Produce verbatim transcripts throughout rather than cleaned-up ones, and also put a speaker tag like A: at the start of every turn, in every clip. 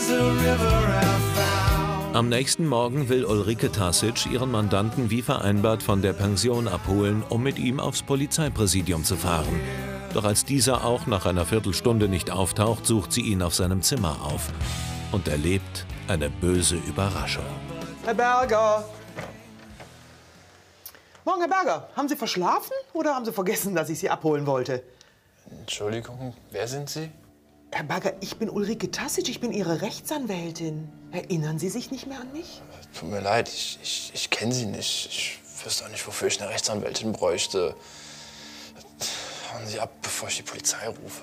A: Am nächsten Morgen will Ulrike Tasic ihren Mandanten wie vereinbart von der Pension abholen, um mit ihm aufs Polizeipräsidium zu fahren. Doch als dieser auch nach einer Viertelstunde nicht auftaucht, sucht sie ihn auf seinem Zimmer auf und erlebt eine böse Überraschung.
B: Herr Berger! Morgen, Herr Berger. Haben Sie verschlafen oder haben Sie vergessen, dass ich Sie abholen wollte?
C: Entschuldigung, wer sind Sie?
B: Herr Berger, ich bin Ulrike Tasic, ich bin Ihre Rechtsanwältin. Erinnern Sie sich nicht mehr an mich?
C: Tut mir leid, ich, ich, ich kenne Sie nicht. Ich wüsste auch nicht, wofür ich eine Rechtsanwältin bräuchte. Hauen Sie ab, bevor ich die Polizei rufe.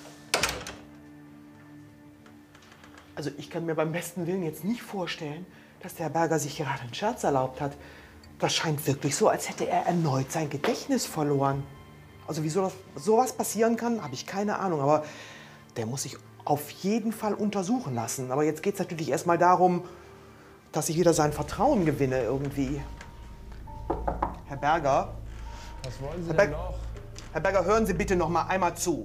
B: Also ich kann mir beim besten Willen jetzt nicht vorstellen, dass der Herr Berger sich gerade einen Scherz erlaubt hat. Das scheint wirklich so, als hätte er erneut sein Gedächtnis verloren. Also wie so sowas passieren kann, habe ich keine Ahnung. Aber der muss sich auf jeden Fall untersuchen lassen. Aber jetzt geht es natürlich erst mal darum, dass ich wieder sein Vertrauen gewinne irgendwie. Herr Berger?
D: Was wollen Sie
B: Herr
D: denn
B: Ber
D: noch?
B: Herr Berger, hören Sie bitte noch mal einmal zu.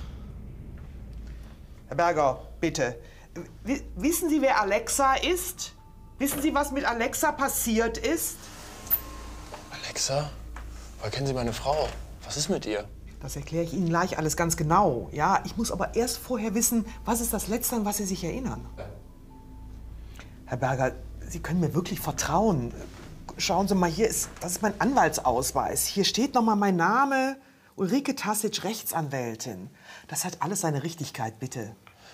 B: Herr Berger, bitte. W wissen Sie, wer Alexa ist? Wissen Sie, was mit Alexa passiert ist?
C: Alexa? Woher kennen Sie meine Frau? Was ist mit ihr?
B: Das erkläre ich Ihnen gleich alles ganz genau. Ja, ich muss aber erst vorher wissen, was ist das Letzte, an was Sie sich erinnern. Herr Berger, Sie können mir wirklich vertrauen. Schauen Sie mal, hier ist, das ist mein Anwaltsausweis. Hier steht noch mal mein Name, Ulrike Tasic, Rechtsanwältin. Das hat alles seine Richtigkeit, bitte.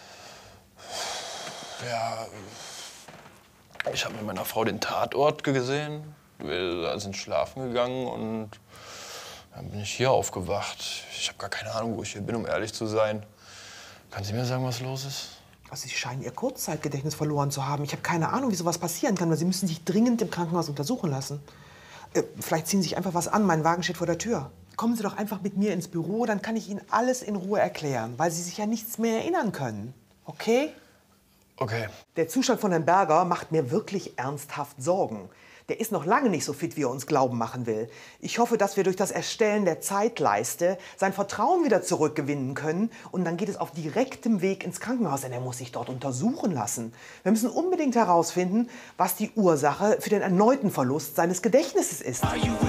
C: Ja, ich habe mit meiner Frau den Tatort gesehen. Wir sind schlafen gegangen und dann bin ich hier aufgewacht. Ich habe gar keine Ahnung, wo ich hier bin, um ehrlich zu sein. Können Sie mir sagen, was los ist?
B: Also Sie scheinen Ihr Kurzzeitgedächtnis verloren zu haben. Ich habe keine Ahnung, wie sowas passieren kann, weil Sie müssen sich dringend im Krankenhaus untersuchen lassen. Äh, vielleicht ziehen Sie sich einfach was an, mein Wagen steht vor der Tür. Kommen Sie doch einfach mit mir ins Büro, dann kann ich Ihnen alles in Ruhe erklären, weil Sie sich ja nichts mehr erinnern können. Okay?
C: Okay.
B: Der Zustand von Herrn Berger macht mir wirklich ernsthaft Sorgen. Der ist noch lange nicht so fit, wie er uns glauben machen will. Ich hoffe, dass wir durch das Erstellen der Zeitleiste sein Vertrauen wieder zurückgewinnen können. Und dann geht es auf direktem Weg ins Krankenhaus, denn er muss sich dort untersuchen lassen. Wir müssen unbedingt herausfinden, was die Ursache für den erneuten Verlust seines Gedächtnisses ist.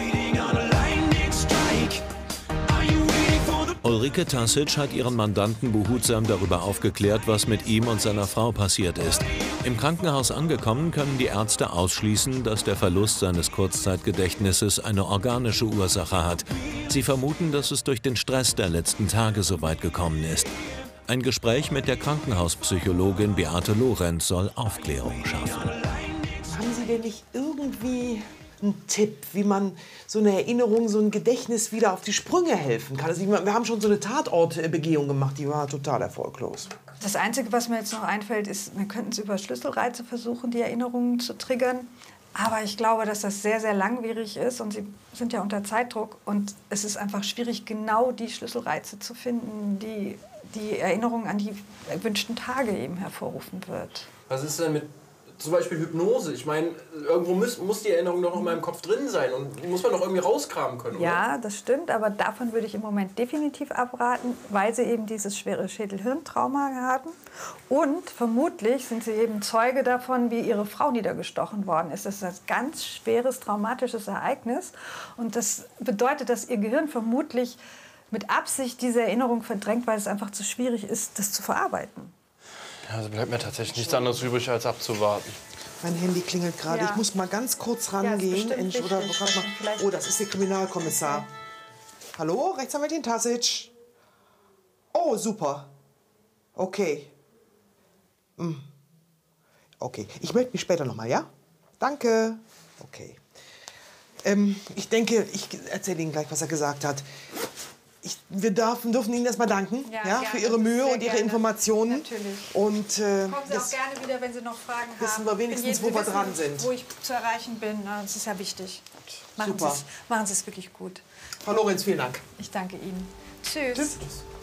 A: Ulrike Tasic hat ihren Mandanten behutsam darüber aufgeklärt, was mit ihm und seiner Frau passiert ist. Im Krankenhaus angekommen, können die Ärzte ausschließen, dass der Verlust seines Kurzzeitgedächtnisses eine organische Ursache hat. Sie vermuten, dass es durch den Stress der letzten Tage so weit gekommen ist. Ein Gespräch mit der Krankenhauspsychologin Beate Lorenz soll Aufklärung schaffen.
B: Haben Sie denn nicht irgendwie einen Tipp, wie man so eine Erinnerung, so ein Gedächtnis wieder auf die Sprünge helfen kann? Also ich meine, wir haben schon so eine Tatortbegehung gemacht, die war total erfolglos.
E: Das Einzige, was mir jetzt noch einfällt, ist, wir könnten es über Schlüsselreize versuchen, die Erinnerungen zu triggern. Aber ich glaube, dass das sehr, sehr langwierig ist und Sie sind ja unter Zeitdruck. Und es ist einfach schwierig, genau die Schlüsselreize zu finden, die die Erinnerung an die erwünschten Tage eben hervorrufen wird.
F: Was ist denn mit zum Beispiel Hypnose? Ich meine, irgendwo muss, muss die Erinnerung doch noch in meinem Kopf drin sein und die muss man doch irgendwie rauskramen können, oder?
E: Ja, das stimmt, aber davon würde ich im Moment definitiv abraten, weil sie eben dieses schwere Schädel-Hirn-Trauma haben. Und vermutlich sind sie eben Zeuge davon, wie ihre Frau niedergestochen worden ist. Das ist ein ganz schweres, traumatisches Ereignis. Und das bedeutet, dass ihr Gehirn vermutlich mit Absicht diese Erinnerung verdrängt, weil es einfach zu schwierig ist, das zu verarbeiten.
C: Ja, also bleibt mir tatsächlich nichts anderes übrig, als abzuwarten.
B: Mein Handy klingelt gerade.
E: Ja.
B: Ich muss mal ganz kurz
E: Ja, ist
B: rangehen.
E: bestimmt
B: Entsch- oder
E: wichtig.
B: grad mal.
E: Vielleicht-
B: Oh, das ist der Kriminalkommissar. Hallo, Rechtsanwältin Tasic? Oh, super. Okay. Hm. Okay, ich melde mich später noch mal, ja? Danke. Okay. Ähm, ich denke, ich erzähle Ihnen gleich, was er gesagt hat. Ich, wir dürfen, dürfen Ihnen erstmal danken
E: Ja,
B: ja,
E: gerne.
B: für Ihre Mühe
E: Sehr
B: und Ihre
E: gerne.
B: Informationen.
E: Natürlich.
B: Und äh,
E: Kommen Sie auch
B: das-
E: gerne wieder, wenn Sie noch Fragen haben.
B: wissen wir wenigstens,
E: Bin je-
B: wo wir
E: wissen,
B: dran sind.
E: Wo ich zu erreichen bin. Na, das ist ja wichtig. Machen Sie
B: Super.
E: es, machen Sie es wirklich gut.
B: Frau Lorenz, vielen Dank.
E: Ich danke Ihnen. Tschüss.
B: Tschüss.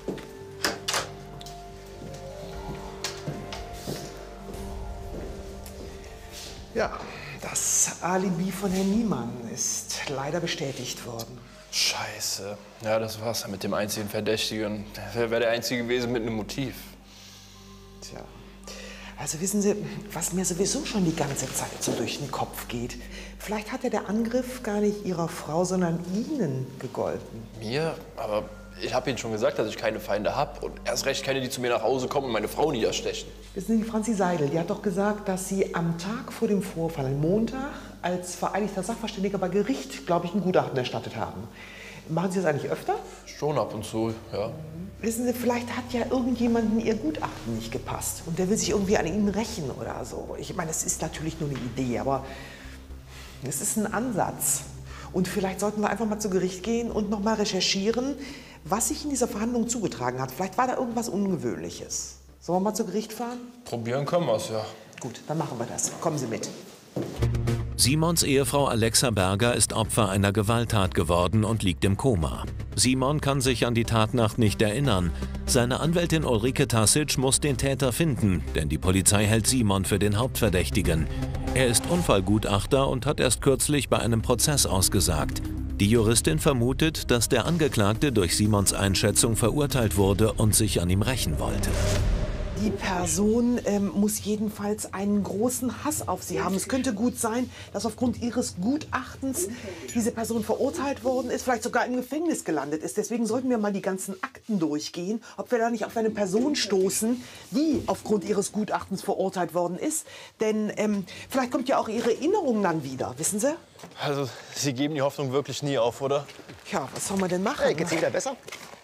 B: Ja, das Alibi von Herrn Niemann ist leider bestätigt worden.
C: Scheiße. Ja, das war's dann mit dem einzigen Verdächtigen. Der wäre der Einzige gewesen mit einem Motiv.
B: Tja. Also wissen Sie, was mir sowieso schon die ganze Zeit so durch den Kopf geht. Vielleicht hat ja der Angriff gar nicht Ihrer Frau, sondern Ihnen gegolten.
C: Mir? Aber ich habe Ihnen schon gesagt, dass ich keine Feinde habe. Und erst recht keine, die zu mir nach Hause kommen und meine Frau niederstechen.
B: Wissen Sie, die Franzi Seidel, die hat doch gesagt, dass sie am Tag vor dem Vorfall, am Montag, als vereidigter Sachverständiger bei Gericht, glaube ich, ein Gutachten erstattet haben. Machen Sie das eigentlich öfter?
C: Schon ab und zu, ja.
B: Wissen Sie, vielleicht hat ja irgendjemandem Ihr Gutachten nicht gepasst und der will sich irgendwie an Ihnen rächen oder so. Ich meine, es ist natürlich nur eine Idee, aber es ist ein Ansatz. Und vielleicht sollten wir einfach mal zu Gericht gehen und noch mal recherchieren, was sich in dieser Verhandlung zugetragen hat. Vielleicht war da irgendwas Ungewöhnliches. Sollen wir mal zu Gericht fahren?
C: Probieren können wir es, ja.
B: Gut, dann machen wir das. Kommen Sie mit.
A: Simons Ehefrau Alexa Berger ist Opfer einer Gewalttat geworden und liegt im Koma. Simon kann sich an die Tatnacht nicht erinnern. Seine Anwältin Ulrike Tasic muss den Täter finden, denn die Polizei hält Simon für den Hauptverdächtigen. Er ist Unfallgutachter und hat erst kürzlich bei einem Prozess ausgesagt. Die Juristin vermutet, dass der Angeklagte durch Simons Einschätzung verurteilt wurde und sich an ihm rächen wollte.
B: Die Person ähm, muss jedenfalls einen großen Hass auf Sie haben. Es könnte gut sein, dass aufgrund Ihres Gutachtens diese Person verurteilt worden ist, vielleicht sogar im Gefängnis gelandet ist. Deswegen sollten wir mal die ganzen Akten durchgehen, ob wir da nicht auf eine Person stoßen, die aufgrund Ihres Gutachtens verurteilt worden ist. Denn ähm, vielleicht kommt ja auch Ihre Erinnerung dann wieder, wissen Sie?
C: Also, Sie geben die Hoffnung wirklich nie auf, oder?
B: Ja, was soll man denn machen?
D: Hey, geht's Ihnen wieder besser?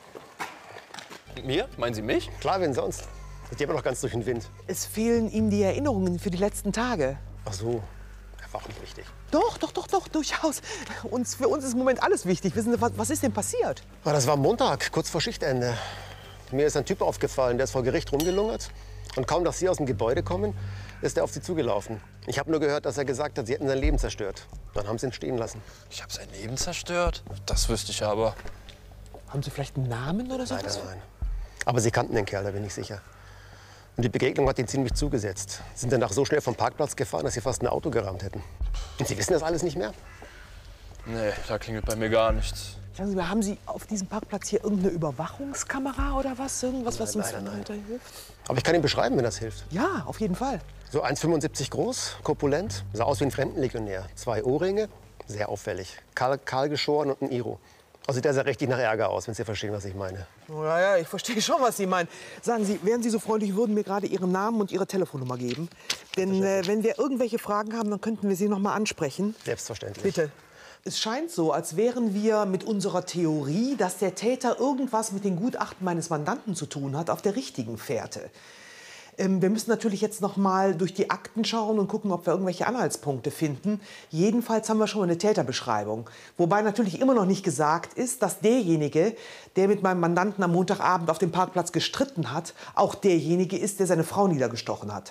C: Mir? Meinen Sie mich?
D: Klar, wen sonst? Ich gehe immer noch ganz durch den Wind.
B: Es fehlen Ihnen die Erinnerungen für die letzten Tage.
D: Ach so, das war auch nicht wichtig.
B: Doch, doch, doch, doch, durchaus. Uns, für uns ist im Moment alles wichtig. Wissen Sie, was, was ist denn passiert?
D: Ah, das war Montag, kurz vor Schichtende. Mir ist ein Typ aufgefallen, der ist vor Gericht rumgelungert. Und kaum, dass Sie aus dem Gebäude kommen, ist er auf Sie zugelaufen. Ich habe nur gehört, dass er gesagt hat, Sie hätten sein Leben zerstört. Dann haben Sie ihn stehen lassen.
C: Ich habe sein Leben zerstört? Das wüsste ich aber.
B: Haben Sie vielleicht einen Namen oder so?
D: Nein, nein, nein. Aber Sie kannten den Kerl, da bin ich sicher. Und die Begegnung hat ihn ziemlich zugesetzt. Sie sind danach so schnell vom Parkplatz gefahren, dass Sie fast ein Auto gerammt hätten. Und Sie wissen das alles nicht mehr?
C: Nee, da klingelt bei mir gar nichts.
B: Sagen Sie mal, haben Sie auf diesem Parkplatz hier irgendeine Überwachungskamera oder was? Irgendwas, was
D: Nein,
B: uns
D: leider nein.
B: weiterhilft?
D: Aber ich kann Ihnen beschreiben, wenn das hilft.
B: Ja, auf jeden Fall.
D: So eins Komma fünfundsiebzig groß, korpulent, sah aus wie ein Fremdenlegionär. Zwei Ohrringe, sehr auffällig. Kahl, kahl geschoren und ein Iro. Also der sah richtig nach Ärger aus, wenn Sie verstehen, was ich meine.
B: Ja, ja, ich verstehe schon, was Sie meinen. Sagen Sie, wären Sie so freundlich, würden mir gerade Ihren Namen und Ihre Telefonnummer geben? Denn äh, wenn wir irgendwelche Fragen haben, dann könnten wir Sie noch mal ansprechen.
D: Selbstverständlich.
B: Bitte. Es scheint so, als wären wir mit unserer Theorie, dass der Täter irgendwas mit den Gutachten meines Mandanten zu tun hat, auf der richtigen Fährte. Ähm, wir müssen natürlich jetzt noch mal durch die Akten schauen und gucken, ob wir irgendwelche Anhaltspunkte finden. Jedenfalls haben wir schon mal eine Täterbeschreibung. Wobei natürlich immer noch nicht gesagt ist, dass derjenige, der mit meinem Mandanten am Montagabend auf dem Parkplatz gestritten hat, auch derjenige ist, der seine Frau niedergestochen hat.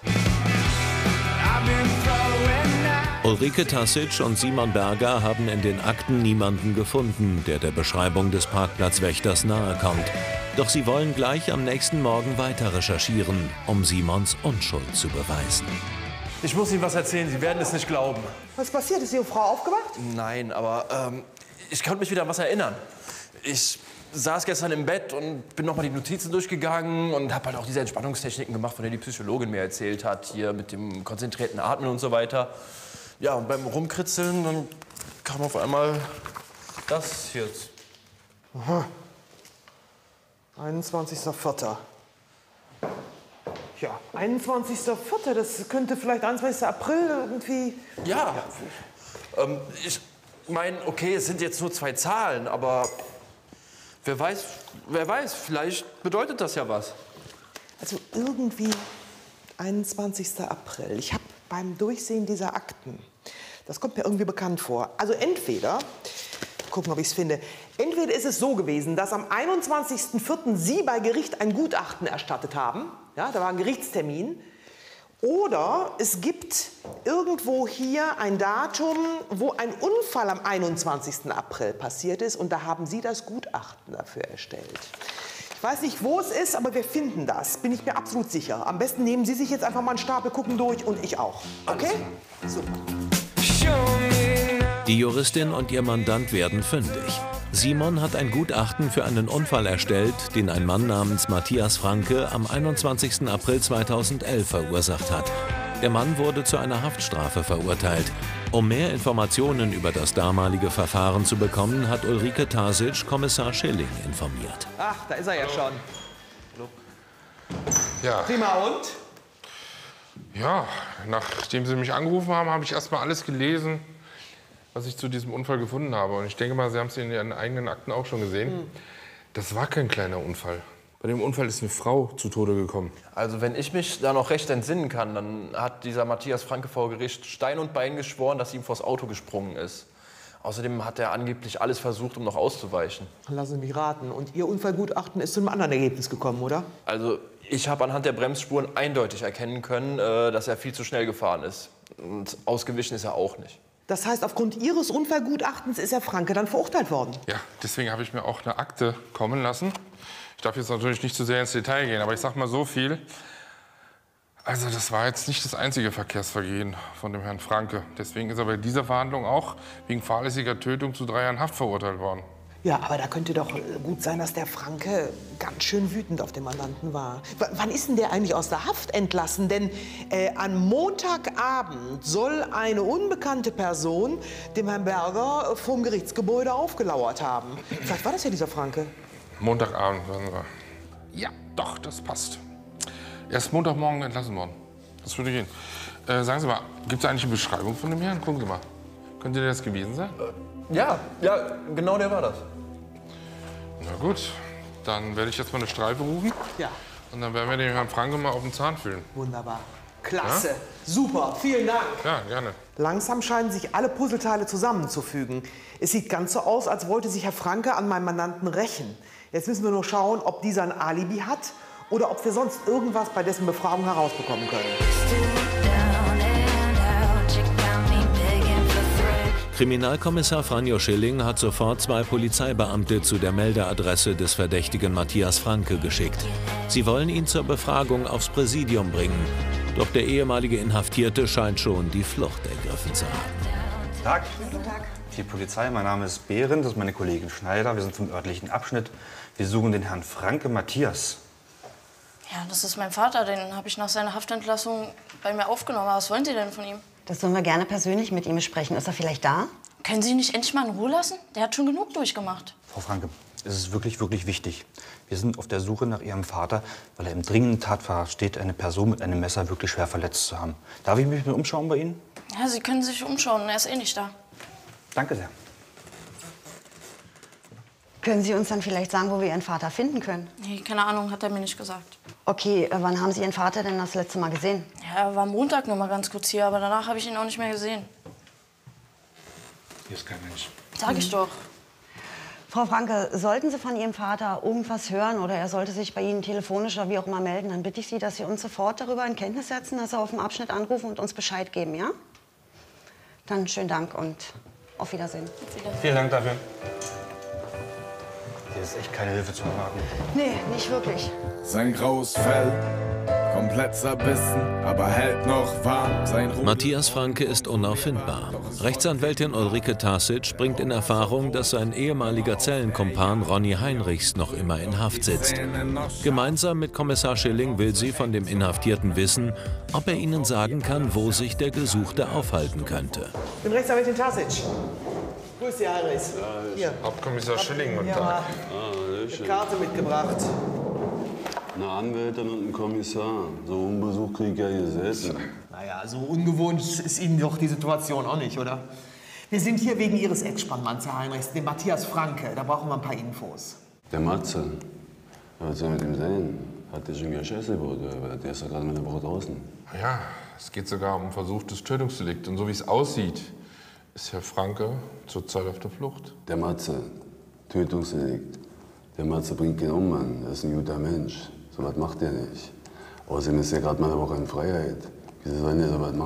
A: Ulrike Tasic und Simon Berger haben in den Akten niemanden gefunden, der der Beschreibung des Parkplatzwächters nahe kommt. Doch sie wollen gleich am nächsten Morgen weiter recherchieren, um Simons Unschuld zu beweisen.
F: Ich muss Ihnen was erzählen, Sie werden es nicht glauben.
B: Was passiert? Ist Ihre Frau aufgewacht?
F: Nein, aber ähm, ich konnte mich wieder an was erinnern. Ich saß gestern im Bett und bin noch mal die Notizen durchgegangen und habe halt auch diese Entspannungstechniken gemacht, von denen die Psychologin mir erzählt hat, hier mit dem konzentrierten Atmen und so weiter. Ja, und beim Rumkritzeln, dann kam auf einmal das hier.
B: Aha. einundzwanzigster vierter Ja, einundzwanzigster vierter Das könnte vielleicht einundzwanzigster April irgendwie...
F: Ja, ähm, ich meine, okay, es sind jetzt nur zwei Zahlen, aber wer weiß, wer weiß, vielleicht bedeutet das ja was.
B: Also irgendwie einundzwanzigster April Ich habe beim Durchsehen dieser Akten, das kommt mir irgendwie bekannt vor. Also entweder, gucken, ob ich es finde, entweder ist es so gewesen, dass am einundzwanzigsten vierten Sie bei Gericht ein Gutachten erstattet haben, ja, da war ein Gerichtstermin, oder es gibt irgendwo hier ein Datum, wo ein Unfall am einundzwanzigsten April passiert ist und da haben Sie das Gutachten dafür erstellt. Ich weiß nicht, wo es ist, aber wir finden das, bin ich mir absolut sicher. Am besten nehmen Sie sich jetzt einfach mal einen Stapel, gucken durch und ich auch. Okay? Super.
A: Die Juristin und ihr Mandant werden fündig. Simon hat ein Gutachten für einen Unfall erstellt, den ein Mann namens Matthias Franke am einundzwanzigsten April zweitausendelf verursacht hat. Der Mann wurde zu einer Haftstrafe verurteilt. Um mehr Informationen über das damalige Verfahren zu bekommen, hat Ulrike Tasic Kommissar Schilling informiert.
B: Ach, da ist er ja schon.
G: Ja.
B: Prima, und?
G: Ja, nachdem Sie mich angerufen haben, habe ich erst mal alles gelesen, was ich zu diesem Unfall gefunden habe. Und ich denke mal, Sie haben es in Ihren eigenen Akten auch schon gesehen. Hm. Das war kein kleiner Unfall. Bei dem Unfall ist eine Frau zu Tode gekommen.
F: Also wenn ich mich da noch recht entsinnen kann, dann hat dieser Matthias Franke vor Gericht Stein und Bein geschworen, dass sie ihm vors Auto gesprungen ist. Außerdem hat er angeblich alles versucht, um noch auszuweichen.
B: Lassen Sie mich raten. Und Ihr Unfallgutachten ist zu einem anderen Ergebnis gekommen, oder?
F: Also ich habe anhand der Bremsspuren eindeutig erkennen können, dass er viel zu schnell gefahren ist. Und ausgewichen ist er auch nicht.
B: Das heißt, aufgrund Ihres Unfallgutachtens ist Herr Franke dann verurteilt worden?
G: Ja, deswegen habe ich mir auch eine Akte kommen lassen. Ich darf jetzt natürlich nicht zu sehr ins Detail gehen, aber ich sag mal so viel. Also das war jetzt nicht das einzige Verkehrsvergehen von dem Herrn Franke. Deswegen ist er bei dieser Verhandlung auch wegen fahrlässiger Tötung zu drei Jahren Haft verurteilt worden.
B: Ja, aber da könnte doch gut sein, dass der Franke ganz schön wütend auf den Mandanten war. W wann ist denn der eigentlich aus der Haft entlassen? Denn äh, am Montagabend soll eine unbekannte Person dem Herrn Berger vom Gerichtsgebäude aufgelauert haben. Vielleicht war das ja dieser Franke.
G: Montagabend, sagen wir. Ja, doch, das passt. Er ist Montagmorgen entlassen worden. Das würde gehen. Äh, sagen Sie mal, gibt es eigentlich eine Beschreibung von dem Herrn? Gucken Sie mal. Könnte der das gewesen sein?
F: Äh, ja, ja, genau der war das.
G: Na gut, dann werde ich jetzt mal eine Streife rufen.
B: Ja.
G: Und dann werden wir den Herrn Franke mal auf den Zahn fühlen.
B: Wunderbar. Klasse. Ja? Super. Vielen Dank.
G: Ja, gerne.
B: Langsam scheinen sich alle Puzzleteile zusammenzufügen. Es sieht ganz so aus, als wollte sich Herr Franke an meinem Mandanten rächen. Jetzt müssen wir nur schauen, ob dieser ein Alibi hat oder ob wir sonst irgendwas bei dessen Befragung herausbekommen können.
A: Kriminalkommissar Franjo Schilling hat sofort zwei Polizeibeamte zu der Meldeadresse des verdächtigen Matthias Franke geschickt. Sie wollen ihn zur Befragung aufs Präsidium bringen. Doch der ehemalige Inhaftierte scheint schon die Flucht ergriffen zu haben.
H: Tag. Guten Tag. Die Polizei, mein Name ist Behrend, das ist meine Kollegin Schneider. Wir sind vom örtlichen Abschnitt. Wir suchen den Herrn Franke Matthias.
I: Ja, das ist mein Vater. Den habe ich nach seiner Haftentlassung bei mir aufgenommen. Was wollen Sie denn von ihm?
J: Das sollen wir gerne persönlich mit ihm besprechen. Ist er vielleicht da?
I: Können Sie ihn nicht endlich mal in Ruhe lassen? Der hat schon genug durchgemacht.
H: Frau Franke, es ist wirklich, wirklich wichtig. Wir sind auf der Suche nach Ihrem Vater, weil er im dringenden Tatverdacht steht, eine Person mit einem Messer wirklich schwer verletzt zu haben. Darf ich mich mal umschauen bei Ihnen?
I: Ja, Sie können sich umschauen. Er ist eh nicht da.
H: Danke sehr.
J: Können Sie uns dann vielleicht sagen, wo wir Ihren Vater finden können?
I: Nee, keine Ahnung, hat er mir nicht gesagt.
J: Okay, äh, wann haben Sie Ihren Vater denn das letzte Mal gesehen?
I: Ja, er war Montag noch mal ganz kurz hier, aber danach habe ich ihn auch nicht mehr gesehen.
G: Hier ist kein Mensch.
I: Sag ich doch.
J: Frau Franke, sollten Sie von Ihrem Vater irgendwas hören oder er sollte sich bei Ihnen telefonisch oder wie auch immer melden, dann bitte ich Sie, dass Sie uns sofort darüber in Kenntnis setzen, dass er auf dem Abschnitt anrufen und uns Bescheid geben, ja? Dann schönen Dank und auf Wiedersehen.
H: Vielen Dank dafür. Hier ist echt keine Hilfe zu erwarten.
J: Nee, nicht wirklich.
K: Sein graues Fell, komplett zerbissen, aber hält noch warm. Sein
A: Matthias Franke ist unauffindbar. Rechtsanwältin Ulrike Tasic bringt in Erfahrung, dass sein ehemaliger Zellenkumpan Ronny Heinrichs noch immer in Haft sitzt. Gemeinsam mit Kommissar Schilling will sie von dem Inhaftierten wissen, ob er ihnen sagen kann, wo sich der Gesuchte aufhalten könnte.
B: Ich bin Rechtsanwältin Tasic. Grüß Sie, Heinrichs. Hier.
G: Hauptkommissar Schilling, guten
B: Ja,
G: Tag.
B: eine Karte mitgebracht.
L: Eine Anwältin und ein Kommissar. So einen Besuch kriege ich ja hier selten.
B: Naja, so ungewohnt ist Ihnen doch die Situation auch nicht, oder? Wir sind hier wegen Ihres Ex-Spannmanns, Herr Heinrichs, dem Matthias Franke. Da brauchen wir ein paar Infos.
L: Der Matze, was soll mit ihm sein? Hat der schon Geschäfte gebaut? Der ist ja gerade mit der Woche draußen.
G: Ja, es geht sogar um versuchtes Tötungsdelikt. Und so wie es aussieht, ist Herr Franke zurzeit auf der Flucht.
L: Der Matze, Tötungsdelikt. Der Matze bringt keinen um, Mann. Er ist ein guter Mensch. So was macht er nicht. Außerdem ist er gerade mal eine Woche in Freiheit. Wieso soll der so was machen?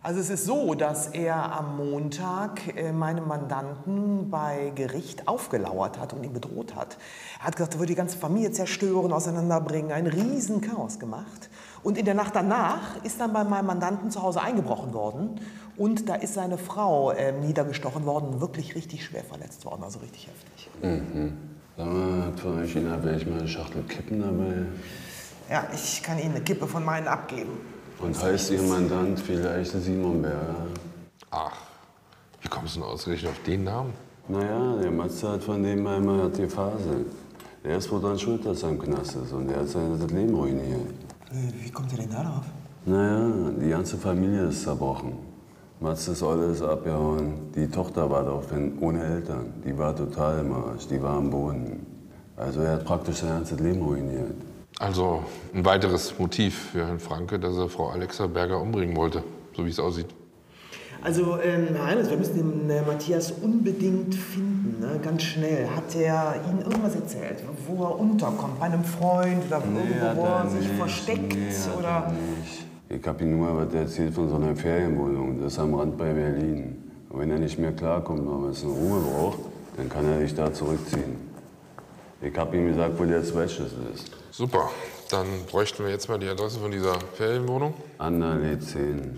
B: Also es ist so, dass er am Montag äh, meinem Mandanten bei Gericht aufgelauert hat und ihn bedroht hat. Er hat gesagt, er würde die ganze Familie zerstören, auseinanderbringen, ein riesen Chaos gemacht. Und in der Nacht danach ist dann bei meinem Mandanten zu Hause eingebrochen worden und da ist seine Frau äh, niedergestochen worden, wirklich richtig schwer verletzt worden, also richtig heftig.
L: Mhm. Sag mal, hat von euch Ihnen vielleicht mal eine Schachtel Kippen dabei?
B: Ja, ich kann Ihnen eine Kippe von meinen abgeben.
L: Und heißt Ihr Mandant vielleicht Simon Berger?
G: Ach, wie kommst du denn ausgerechnet auf den Namen?
L: Naja, der Matze hat von dem einmal hat gefaselt. Der ist wohl dran schuld, dass er im Knast ist und der hat sein das Leben ruiniert.
B: Wie kommt ihr denn darauf?
L: Naja, die ganze Familie ist zerbrochen. Matzes Olle ist abgehauen. Die Tochter war doch ohne Eltern. Die war total im Arsch, die war am Boden. Also er hat praktisch sein ganzes Leben ruiniert.
G: Also ein weiteres Motiv für Herrn Franke, dass er Frau Alexa Berger umbringen wollte, so wie es aussieht.
B: Also, ähm, Herr Heinrich, wir müssen den äh, Matthias unbedingt finden, ne? Ganz schnell. Hat er Ihnen irgendwas erzählt, wo er unterkommt? Bei einem Freund oder
L: Nee,
B: irgendwo, wo
L: hat
B: er
L: er
B: sich
L: nicht.
B: versteckt?
L: Nee, hat
B: oder?
L: er nicht. Ich hab ihm nur was erzählt von so einer Ferienwohnung. Das ist am Rand bei Berlin. Und wenn er nicht mehr klarkommt, aber es eine Ruhe braucht, dann kann er sich da zurückziehen. Ich hab ihm gesagt, wo der Zweitschlüssel ist.
G: Super, dann bräuchten wir jetzt mal die Adresse von dieser Ferienwohnung.
L: Annallee zehn.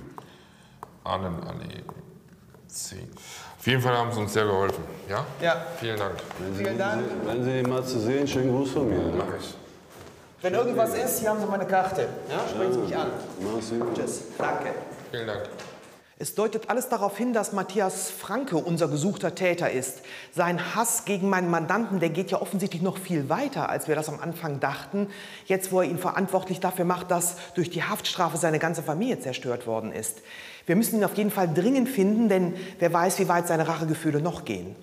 G: Annenallee zehn. Auf jeden Fall haben Sie uns sehr geholfen, ja?
B: Ja.
G: Vielen Dank.
L: Wenn Sie, Vielen Dank. Wenn Sie den mal zu sehen, schönen Gruß von mir.
G: Mach ich.
B: Wenn irgendwas ist, hier haben Sie meine Karte. Ja? Sprechen Sie mich an.
L: Mach's gut.
B: Tschüss. Danke.
G: Vielen Dank.
B: Es deutet alles darauf hin, dass Matthias Franke unser gesuchter Täter ist. Sein Hass gegen meinen Mandanten, der geht ja offensichtlich noch viel weiter, als wir das am Anfang dachten. Jetzt, wo er ihn verantwortlich dafür macht, dass durch die Haftstrafe seine ganze Familie zerstört worden ist. Wir müssen ihn auf jeden Fall dringend finden, denn wer weiß, wie weit seine Rachegefühle noch gehen.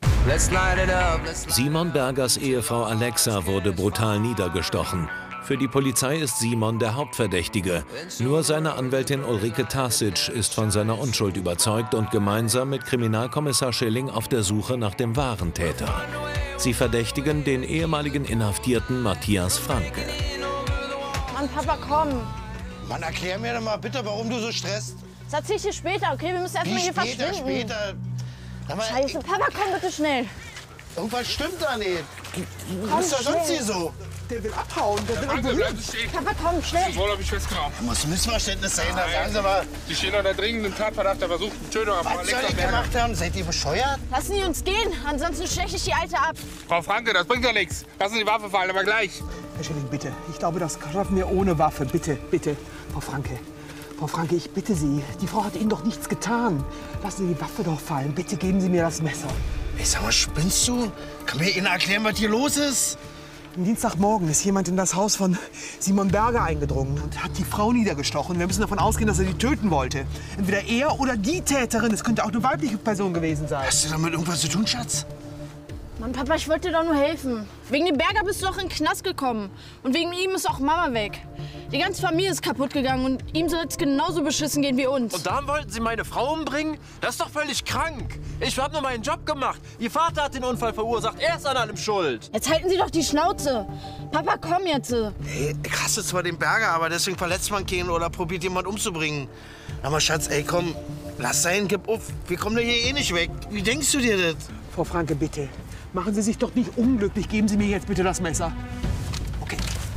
A: Simon Bergers Ehefrau Alexa wurde brutal niedergestochen. Für die Polizei ist Simon der Hauptverdächtige. Nur seine Anwältin Ulrike Tasic ist von seiner Unschuld überzeugt und gemeinsam mit Kriminalkommissar Schilling auf der Suche nach dem wahren Täter. Sie verdächtigen den ehemaligen Inhaftierten Matthias Franke.
I: Mann, Papa, komm.
M: Mann, erklär mir doch mal bitte, warum du so stresst.
I: Das erzähl ich dir später, okay? Wir müssen erst
M: Wie
I: mal hier
M: später,
I: verschwinden.
M: später? Sag mal,
I: Scheiße, Papa, komm bitte schnell.
M: Irgendwas stimmt da nicht. Du
I: Komm,
M: bist doch sonst
I: schnell.
M: hier so.
B: Der will abhauen, der will
G: Franke,
B: irgendwo
G: bleiben
B: hin.
G: Sie stehen.
I: Papa, komm, schnell.
G: Sie wollen mich festgenommen.
M: Da muss ein Missverständnis sein, da sagen Sie mal.
G: Sie stehen unter dringendem Tatverdacht der versuchten Tötung auf Frau
M: Was soll
G: Alexa
M: ich
G: Berger.
M: gemacht haben? Seid ihr bescheuert?
I: Lassen die uns gehen, ansonsten steche ich die Alte ab.
G: Frau Franke, das bringt doch nichts. Lassen Sie die Waffe fallen, aber gleich.
B: Herr Schilling, bitte. Ich glaube, das schaffen wir ohne Waffe. Bitte, bitte. Frau Franke. Frau Franke, ich bitte Sie. Die Frau hat Ihnen doch nichts getan. Lassen Sie die Waffe doch fallen. Bitte geben Sie mir das Messer.
M: Ich sag mal, spinnst du? Kann mir Ihnen erklären, was hier los ist?
B: Am Dienstagmorgen ist jemand in das Haus von Simon Berger eingedrungen und hat die Frau niedergestochen. Wir müssen davon ausgehen, dass er die töten wollte. Entweder er oder die Täterin. Es könnte auch eine weibliche Person gewesen sein.
M: Hast du damit irgendwas zu tun, Schatz?
I: Mann, Papa, ich wollte dir doch nur helfen. Wegen dem Berger bist du doch in den Knast gekommen. Und wegen ihm ist auch Mama weg. Die ganze Familie ist kaputt gegangen und ihm soll es genauso beschissen gehen wie uns.
F: Und dann wollten Sie meine Frau umbringen? Das ist doch völlig krank. Ich habe nur meinen Job gemacht. Ihr Vater hat den Unfall verursacht. Er ist an allem schuld.
I: Jetzt halten Sie doch die Schnauze. Papa, komm jetzt.
M: Ey, ich hasse zwar den Berger, aber deswegen verletzt man keinen oder probiert jemand umzubringen. Aber Schatz, ey, komm, lass sein, gib auf. Wir kommen da hier eh nicht weg. Wie denkst du dir das?
B: Frau Franke, bitte. Machen Sie sich doch nicht unglücklich. Geben Sie mir jetzt bitte das Messer. Okay.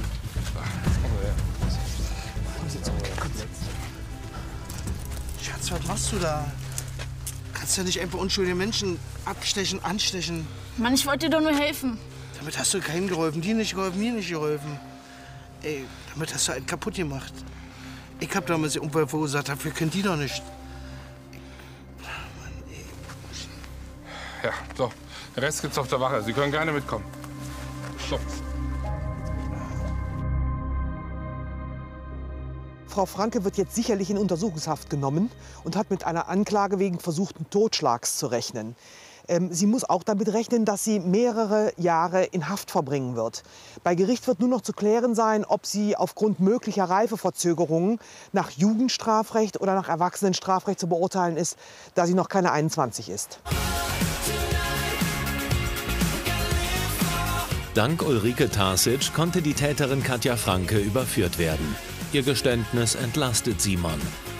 B: Kommen Sie zurück. Kommen Sie.
M: Schatz, was machst du da? Kannst ja nicht einfach unschuldige Menschen abstechen, anstechen.
I: Mann, ich wollte dir doch nur helfen.
M: Damit hast du keinem geholfen. Dir nicht geholfen, mir nicht geholfen. Ey, damit hast du einen kaputt gemacht. Ich hab damals den Unfall verursacht. Dafür könnt die doch nicht.
G: Ja, so. Den Rest gibt's auf der Wache. Sie können gerne mitkommen. So.
B: Frau Franke wird jetzt sicherlich in Untersuchungshaft genommen und hat mit einer Anklage wegen versuchten Totschlags zu rechnen. Ähm, sie muss auch damit rechnen, dass sie mehrere Jahre in Haft verbringen wird. Bei Gericht wird nur noch zu klären sein, ob sie aufgrund möglicher Reifeverzögerungen nach Jugendstrafrecht oder nach Erwachsenenstrafrecht zu beurteilen ist, da sie noch keine einundzwanzig ist.
A: Dank Ulrike Tasic konnte die Täterin Katja Franke überführt werden. Ihr Geständnis entlastet Simon.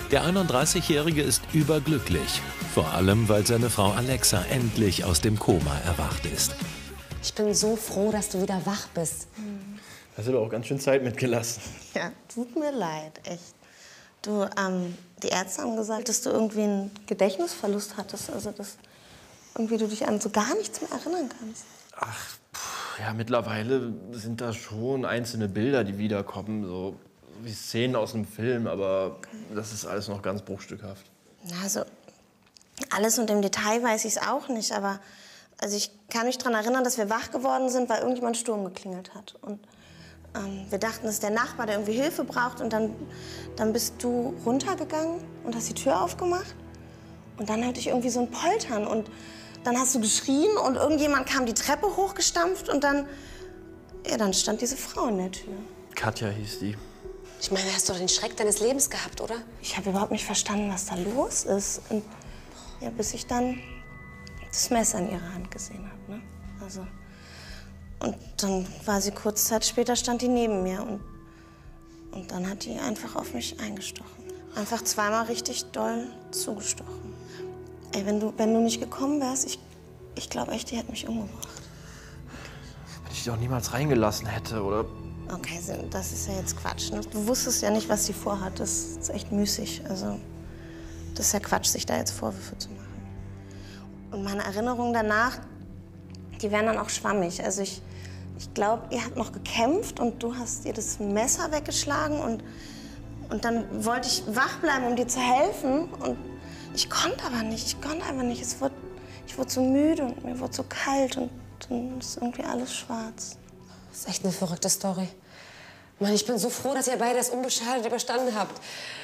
A: Der einunddreißigjährige ist überglücklich. Vor allem, weil seine Frau Alexa endlich aus dem Koma erwacht ist.
N: Ich bin so froh, dass du wieder wach bist.
F: Hast du doch auch ganz schön Zeit mitgelassen.
O: Ja, tut mir leid, echt. Du, ähm, die Ärzte haben gesagt, dass du irgendwie einen Gedächtnisverlust hattest. Also, dass irgendwie du dich an so gar nichts mehr erinnern kannst.
F: Ach, pff, ja, mittlerweile sind da schon einzelne Bilder, die wiederkommen. So wie Szenen aus einem Film, aber okay. Das ist alles noch ganz bruchstückhaft.
O: Also, alles und im Detail weiß ich es auch nicht, aber also ich kann mich daran erinnern, dass wir wach geworden sind, weil irgendjemand Sturm geklingelt hat. Und ähm, wir dachten, es ist der Nachbar, der irgendwie Hilfe braucht. Und dann, dann bist du runtergegangen und hast die Tür aufgemacht. Und dann hörte ich irgendwie so ein Poltern. Und dann hast du geschrien und irgendjemand kam die Treppe hochgestampft. Und dann, ja, dann stand diese Frau in der Tür.
F: Katja hieß die.
N: Ich meine, du hast doch den Schreck deines Lebens gehabt, oder?
O: Ich habe überhaupt nicht verstanden, was da los ist. Und, ja, bis ich dann das Messer in ihrer Hand gesehen habe. Ne? Also, und dann war sie kurz Zeit später, stand die neben mir. Und, und dann hat die einfach auf mich eingestochen. Einfach zweimal richtig doll zugestochen. Ey, wenn du, wenn du nicht gekommen wärst, ich, ich glaube echt, die hätte mich umgebracht.
F: Wenn ich dich auch niemals reingelassen hätte, oder?
O: Okay, das ist ja jetzt Quatsch. Ne? Du wusstest ja nicht, was sie vorhat. Das ist echt müßig. Also, das ist ja Quatsch, sich da jetzt Vorwürfe zu machen. Und meine Erinnerungen danach, die wären dann auch schwammig. Also ich, ich glaube, ihr habt noch gekämpft und du hast ihr das Messer weggeschlagen. Und, und dann wollte ich wach bleiben, um dir zu helfen. Und ich konnte aber nicht, ich konnte einfach nicht. Es wurde, ich wurde so müde und mir wurde so kalt und dann ist irgendwie alles schwarz.
N: Das ist echt eine verrückte Story. Mann, ich bin so froh, dass ihr beide das unbeschadet überstanden habt.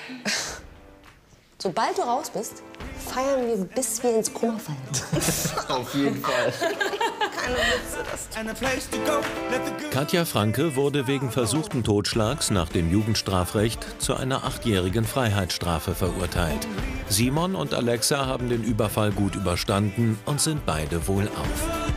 N: Sobald du raus bist, feiern wir, bis wir ins Koma fallen.
F: Auf jeden Fall.
O: Keine Witze, das
A: Katja Franke wurde wegen versuchten Totschlags nach dem Jugendstrafrecht zu einer achtjährigen Freiheitsstrafe verurteilt. Simon und Alexa haben den Überfall gut überstanden und sind beide wohlauf.